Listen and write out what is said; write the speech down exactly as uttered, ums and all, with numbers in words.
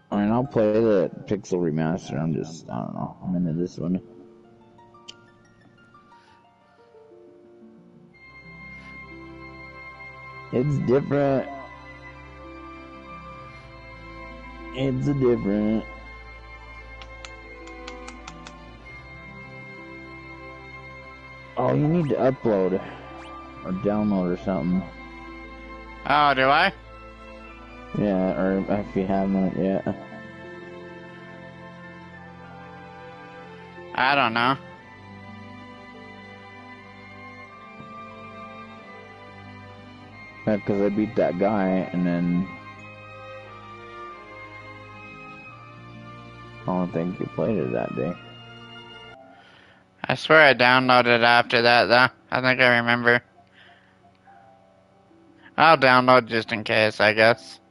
I mean, I'll play the Pixel Remaster. I'm just, I don't know. I'm into this one. It's different. It's a different. Oh, you need to upload or download or something. Oh, do I? Yeah, or if you haven't yet. I don't know. Yeah, because I beat that guy and then I don't think you played it that day. I swear I downloaded it after that, though. I think I remember. I'll download just in case, I guess.